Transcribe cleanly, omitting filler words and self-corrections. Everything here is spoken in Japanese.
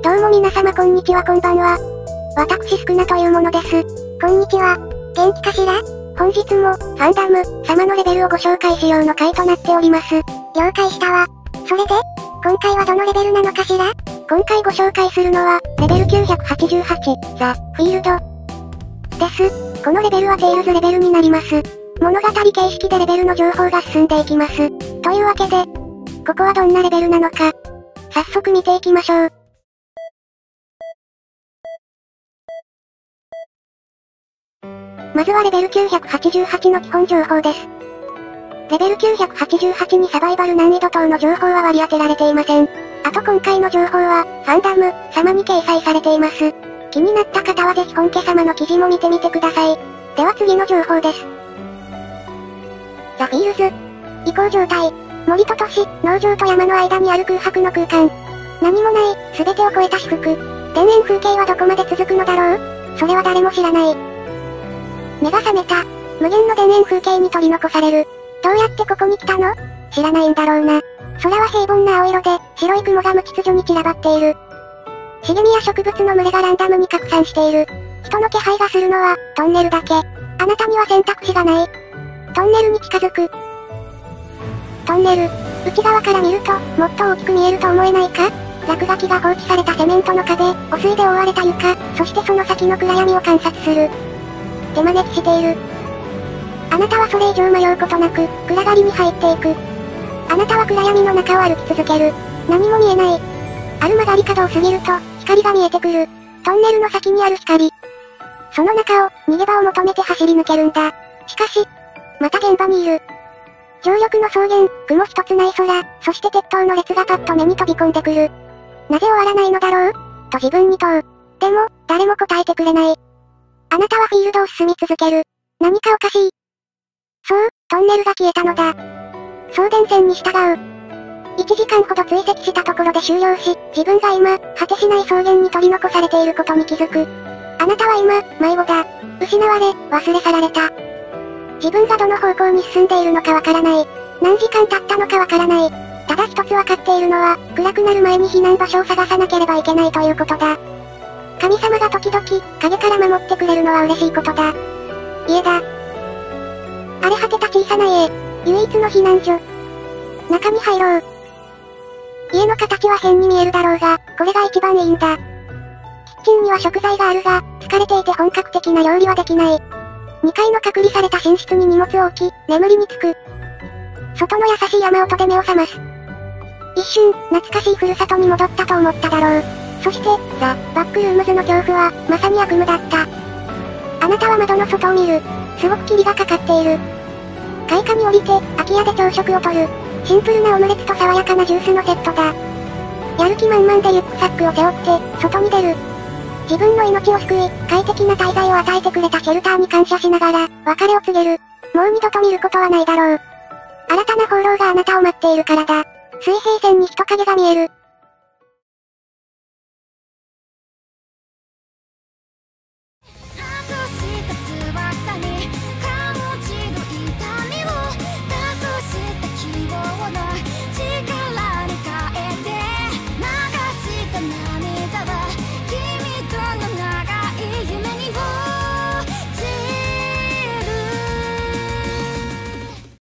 どうも皆様こんにちはこんばんは。私スクナというものです。こんにちは。元気かしら？本日も、ファンダム、様のレベルをご紹介しようの回となっております。了解したわ。それで、今回はどのレベルなのかしら？今回ご紹介するのは、レベル988、ザ・フィールド。です。このレベルはテイルズレベルになります。物語形式でレベルの情報が進んでいきます。というわけで、ここはどんなレベルなのか、早速見ていきましょう。まずはレベル988の基本情報です。レベル988にサバイバル難易度等の情報は割り当てられていません。あと今回の情報は、ファンダム、様に掲載されています。気になった方はぜひ本家様の記事も見てみてください。では次の情報です。ザ・フィールズ。移行状態。森と都市、農場と山の間にある空白の空間。何もない、すべてを超えた至福。田園風景はどこまで続くのだろう？それは誰も知らない。目が覚めた。無限の田園風景に取り残される。どうやってここに来たの？知らないんだろうな。空は平凡な青色で、白い雲が無秩序に散らばっている。茂みや植物の群れがランダムに拡散している。人の気配がするのは、トンネルだけ。あなたには選択肢がない。トンネルに近づく。トンネル。内側から見ると、もっと大きく見えると思えないか？落書きが放置されたセメントの壁、汚水で覆われた床、そしてその先の暗闇を観察する。手招きしている。あなたはそれ以上迷うことなく、暗がりに入っていく。あなたは暗闇の中を歩き続ける。何も見えない。ある曲がり角を過ぎると、光が見えてくる。トンネルの先にある光。その中を、逃げ場を求めて走り抜けるんだ。しかし、また現場にいる。常緑の草原、雲一つない空、そして鉄塔の列がパッと目に飛び込んでくる。なぜ終わらないのだろう？と自分に問う。でも、誰も答えてくれない。あなたはフィールドを進み続ける。何かおかしい。そう、トンネルが消えたのだ。送電線に従う。1時間ほど追跡したところで終了し、自分が今、果てしない草原に取り残されていることに気づく。あなたは今、迷子だ。失われ、忘れ去られた。自分がどの方向に進んでいるのかわからない。何時間経ったのかわからない。ただ一つわかっているのは、暗くなる前に避難場所を探さなければいけないということだ。神様が時々、影から守ってくれるのは嬉しいことだ。家だ。荒れ果てた小さな家。唯一の避難所。中に入ろう。家の形は変に見えるだろうが、これが一番いいんだ。キッチンには食材があるが、疲れていて本格的な料理はできない。2階の隔離された寝室に荷物を置き、眠りにつく。外の優しい雨音で目を覚ます。一瞬、懐かしいふるさとに戻ったと思っただろう。そして、ザ・バックルームズの恐怖は、まさに悪夢だった。あなたは窓の外を見る。すごく霧がかかっている。階下に降りて、空き家で朝食をとる。シンプルなオムレツと爽やかなジュースのセットだ。やる気満々でリュックサックを背負って、外に出る。自分の命を救い、快適な滞在を与えてくれたシェルターに感謝しながら、別れを告げる。もう二度と見ることはないだろう。新たな放浪があなたを待っているからだ。水平線に人影が見える。